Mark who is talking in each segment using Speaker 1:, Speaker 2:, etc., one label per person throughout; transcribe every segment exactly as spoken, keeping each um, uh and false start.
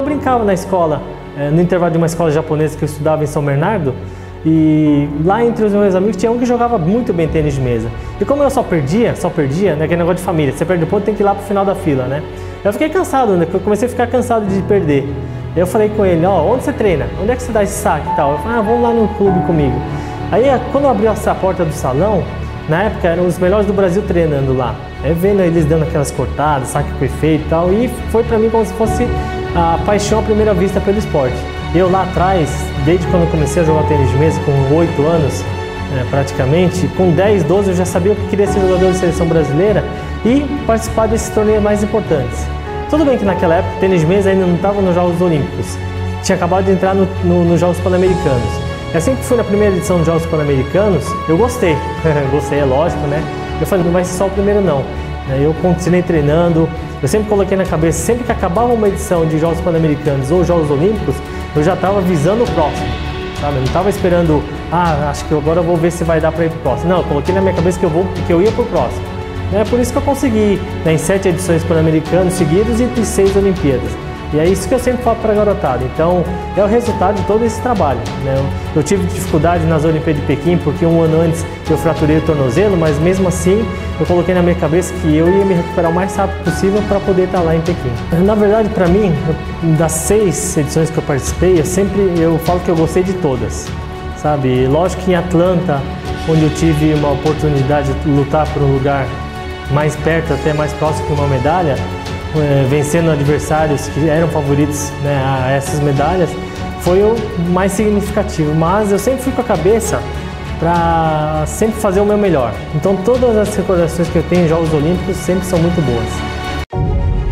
Speaker 1: Eu brincava na escola, no intervalo de uma escola japonesa que eu estudava em São Bernardo, e lá entre os meus amigos tinha um que jogava muito bem tênis de mesa. E como eu só perdia, só perdia, né, aquele negócio de família, você perde o ponto, tem que ir lá pro final da fila, né? Eu fiquei cansado, né? Eu comecei a ficar cansado de perder. Eu falei com ele, ó, oh, onde você treina? Onde é que você dá esse saque e tal? Eu falei, ah, vamos lá no clube comigo. Aí quando eu abri essa porta do salão, na época eram os melhores do Brasil treinando lá. Aí vendo eles dando aquelas cortadas, saque perfeito e tal, e foi pra mim como se fosse a paixão à primeira vista pelo esporte. Eu lá atrás, desde quando eu comecei a jogar tênis de mesa, com oito anos é, praticamente, com dez, doze eu já sabia que queria ser jogador de seleção brasileira e participar desses torneios mais importantes. Tudo bem que naquela época o tênis de mesa ainda não estava nos Jogos Olímpicos, tinha acabado de entrar nos no, no Jogos Pan-Americanos. E assim que fui na primeira edição dos Jogos Pan-Americanos, eu gostei, gostei, é lógico, né? Eu falei, não vai ser só o primeiro não. Eu continuei treinando, eu sempre coloquei na cabeça, sempre que acabava uma edição de Jogos Pan-Americanos ou Jogos Olímpicos, eu já estava visando o próximo, sabe? Eu não estava esperando, ah, acho que agora eu vou ver se vai dar para ir pro próximo. Não, eu coloquei na minha cabeça que eu, vou, que eu ia pro próximo. É por isso que eu consegui, né, em sete edições Pan-Americanos seguidas e em seis Olimpíadas. E é isso que eu sempre falo para a garotada. Então, é o resultado de todo esse trabalho, né? Eu, eu tive dificuldade nas Olimpíadas de Pequim, porque um ano antes eu fraturei o tornozelo, mas mesmo assim eu coloquei na minha cabeça que eu ia me recuperar o mais rápido possível para poder estar lá em Pequim. Na verdade, para mim, das seis edições que eu participei, eu sempre eu falo que eu gostei de todas, sabe? Lógico que em Atlanta, onde eu tive uma oportunidade de lutar por um lugar mais perto, até mais próximo que uma medalha, é, vencendo adversários que eram favoritos, né, a essas medalhas, foi o mais significativo. Mas eu sempre fui com a cabeça para sempre fazer o meu melhor. Então todas as recordações que eu tenho em Jogos Olímpicos sempre são muito boas.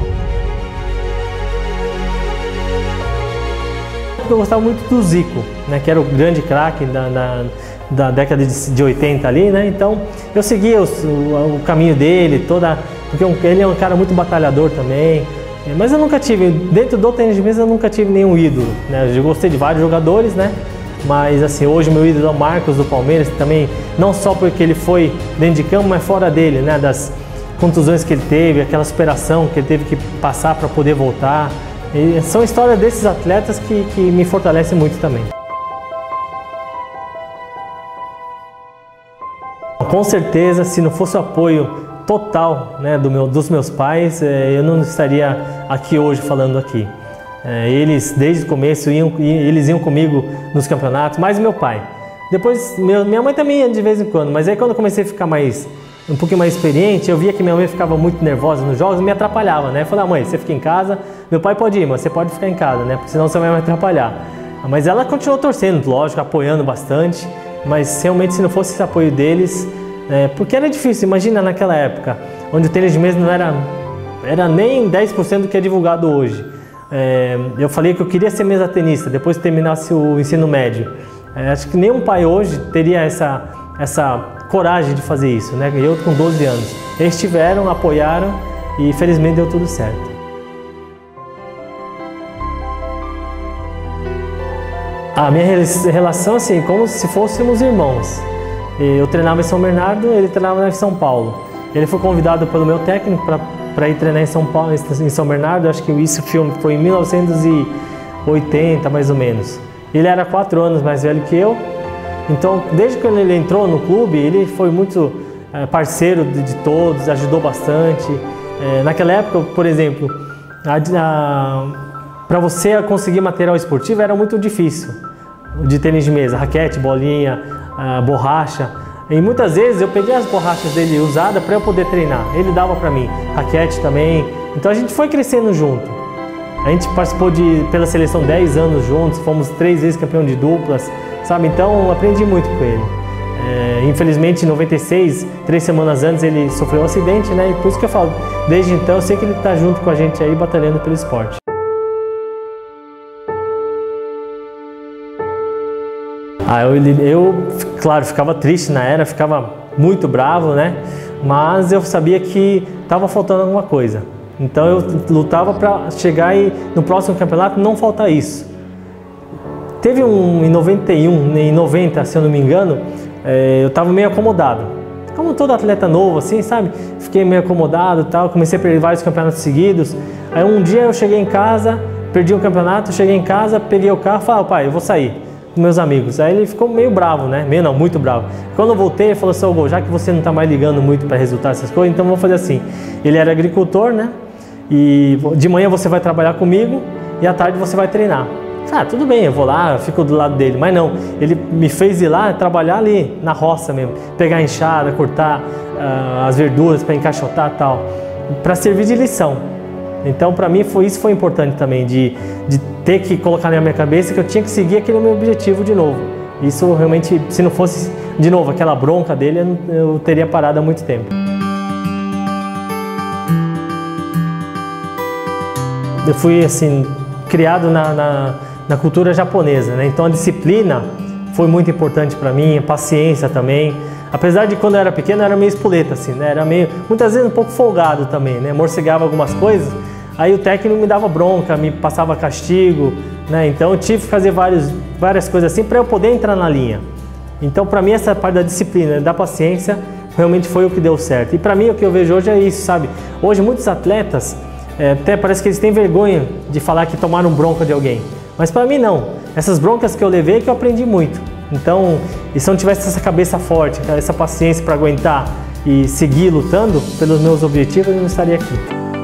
Speaker 1: Eu gostava muito do Zico, né, que era o grande craque da, da, da década de, de oitenta ali, né? Então eu seguia os, o, o caminho dele, toda, porque ele é um cara muito batalhador também. Mas eu nunca tive, dentro do tênis de mesa eu nunca tive nenhum ídolo, né? Eu gostei de vários jogadores, né? Mas assim, hoje meu ídolo é o Marcos do Palmeiras, também não só porque ele foi dentro de campo, mas fora dele, né? Das contusões que ele teve, aquela superação que ele teve que passar para poder voltar. E são histórias desses atletas que, que me fortalecem muito também. Com certeza, se não fosse o apoio total, né, do meu, dos meus pais, eh, eu não estaria aqui hoje falando aqui. Eh, eles, desde o começo, iam, eles iam comigo nos campeonatos, mais meu pai. Depois, meu, minha mãe também ia de vez em quando, mas aí quando eu comecei a ficar mais, um pouquinho mais experiente, eu via que minha mãe ficava muito nervosa nos jogos e me atrapalhava, né? Eu falei, ah, mãe, você fica em casa, meu pai pode ir, mas você pode ficar em casa, né? Porque senão você vai me atrapalhar. Mas ela continuou torcendo, lógico, apoiando bastante, mas realmente se não fosse esse apoio deles, é, porque era difícil, imagina naquela época, onde o tênis de mesa não era, era nem dez por cento do que é divulgado hoje. É, eu falei que eu queria ser mesa tenista, depois que terminasse o ensino médio. É, acho que nenhum pai hoje teria essa, essa coragem de fazer isso, né? Eu com doze anos. Eles tiveram, apoiaram e felizmente deu tudo certo. A minha relação, assim, como se fôssemos irmãos. Eu treinava em São Bernardo, ele treinava em São Paulo. Ele foi convidado pelo meu técnico para ir treinar em São Paulo, em São Bernardo. Acho que isso foi em mil novecentos e oitenta, mais ou menos. Ele era quatro anos mais velho que eu. Então, desde que ele entrou no clube, ele foi muito é, parceiro de, de todos, ajudou bastante. É, naquela época, por exemplo, para você conseguir material esportivo era muito difícil, de tênis de mesa, raquete, bolinha, a borracha. E muitas vezes eu peguei as borrachas dele usadas para eu poder treinar. Ele dava para mim, raquete também. Então a gente foi crescendo junto. A gente participou de, pela seleção dez anos juntos, fomos três vezes campeão de duplas, sabe? Então aprendi muito com ele. É, infelizmente em noventa e seis, três semanas antes, ele sofreu um acidente, né? E por isso que eu falo, desde então eu sei que ele está junto com a gente aí, batalhando pelo esporte. Ah, eu, eu, claro, ficava triste na era, ficava muito bravo, né? Mas eu sabia que estava faltando alguma coisa. Então eu lutava para chegar e no próximo campeonato não faltar isso. Teve um em noventa e um, em noventa, se eu não me engano, é, eu estava meio acomodado. Como todo atleta novo, assim, sabe? Fiquei meio acomodado e tal, comecei a perder vários campeonatos seguidos. Aí um dia eu cheguei em casa perdi o campeonato, cheguei em casa, peguei o carro e falei, pai, eu vou sair com meus amigos. Aí ele ficou meio bravo, né? Meio não, muito bravo. Quando eu voltei, ele falou assim, já que você não tá mais ligando muito para resultados, essas coisas, então vamos fazer assim. Ele era agricultor, né? E de manhã você vai trabalhar comigo e à tarde você vai treinar. Ah, tudo bem, eu vou lá, eu fico do lado dele. Mas não, ele me fez ir lá trabalhar ali na roça mesmo. Pegar a enxada, cortar uh, as verduras para encaixotar e tal. Para servir de lição. Então, para mim, foi, isso foi importante também, de, de ter que colocar na minha cabeça que eu tinha que seguir aquele meu objetivo de novo. Isso realmente, se não fosse, de novo, aquela bronca dele, eu, eu teria parado há muito tempo. Eu fui, assim, criado na, na, na cultura japonesa, né? Então a disciplina foi muito importante para mim, a paciência também. Apesar de quando eu era pequeno, eu era meio espoleta, assim, né? Era meio, muitas vezes um pouco folgado também, né? Morcegava algumas coisas, aí o técnico me dava bronca, me passava castigo, né? Então eu tive que fazer vários, várias coisas assim para eu poder entrar na linha. Então para mim essa parte da disciplina, da paciência, realmente foi o que deu certo. E para mim o que eu vejo hoje é isso, sabe? Hoje muitos atletas, é, até parece que eles têm vergonha de falar que tomaram bronca de alguém. Mas para mim não. Essas broncas que eu levei é que eu aprendi muito. Então, e se eu não tivesse essa cabeça forte, essa paciência para aguentar e seguir lutando pelos meus objetivos, eu não estaria aqui.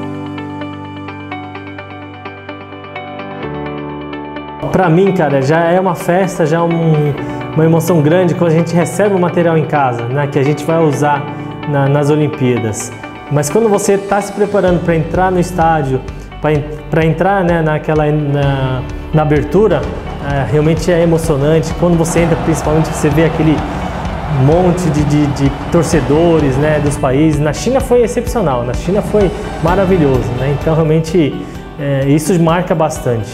Speaker 1: Para mim, cara, já é uma festa, já é um, uma emoção grande quando a gente recebe o material em casa, né, que a gente vai usar na, nas Olimpíadas. Mas quando você está se preparando para entrar no estádio, para entrar, né, naquela, na, na abertura, é, realmente é emocionante. Quando você entra, principalmente, você vê aquele monte de, de, de torcedores, né, dos países. Na China foi excepcional, na China foi maravilhoso, né? Então realmente é, isso marca bastante.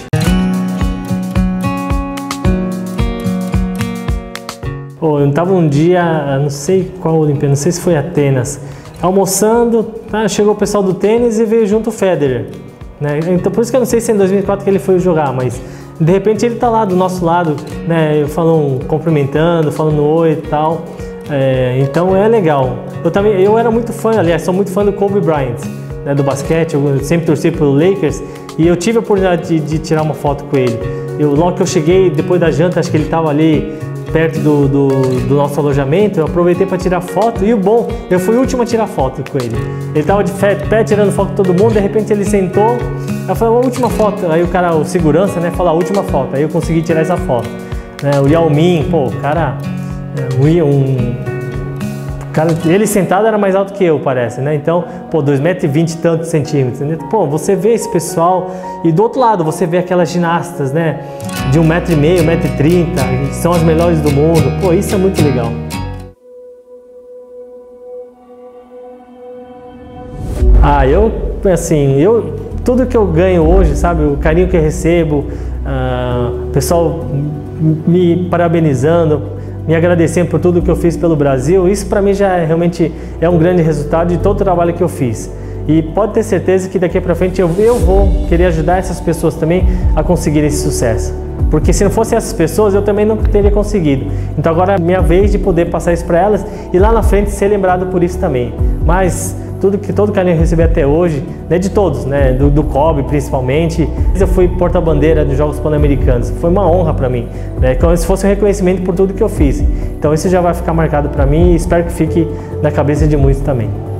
Speaker 1: Oh, eu estava um dia, não sei qual Olimpíada, não sei se foi Atenas, almoçando, tá, chegou o pessoal do tênis e veio junto o Federer, né? Então por isso que eu não sei se é em dois mil e quatro que ele foi jogar, mas de repente ele está lá do nosso lado, né, falando, cumprimentando, falando oi e tal. É, então é legal. Eu também, eu era muito fã, aliás, sou muito fã do Kobe Bryant, né, do basquete. Eu sempre torci pelo Lakers e eu tive a oportunidade de, de tirar uma foto com ele. Eu, logo que eu cheguei, depois da janta, acho que ele estava ali perto do, do, do nosso alojamento, eu aproveitei para tirar foto. E o bom, eu fui o último a tirar foto com ele. Ele estava de pé tirando foto com todo mundo, de repente ele sentou, eu falei, a última foto. Aí o cara, o segurança, né, falou, a última foto. Aí eu consegui tirar essa foto. É, o Yao Ming, pô, o cara, um, um, cara, ele sentado era mais alto que eu, parece, né? Então, pô, dois metros e vinte e tantos centímetros, né? Pô, você vê esse pessoal e do outro lado você vê aquelas ginastas, né? De um metro e meio, um metro e trinta, são as melhores do mundo. Pô, isso é muito legal. Ah, eu, assim, eu, tudo que eu ganho hoje, sabe, o carinho que eu recebo, o uh, pessoal me parabenizando, me agradecendo por tudo que eu fiz pelo Brasil, isso para mim já é, realmente é um grande resultado de todo o trabalho que eu fiz. E pode ter certeza que daqui para frente eu, eu vou querer ajudar essas pessoas também a conseguir esse sucesso. Porque se não fossem essas pessoas, eu também não teria conseguido. Então agora é minha vez de poder passar isso para elas e lá na frente ser lembrado por isso também. Mas tudo que todo carinho eu recebi até hoje, né, de todos, né, do, do Kobe principalmente, eu fui porta-bandeira dos Jogos Pan-Americanos. Foi uma honra para mim, né, como se fosse um reconhecimento por tudo que eu fiz. Então isso já vai ficar marcado para mim e espero que fique na cabeça de muitos também.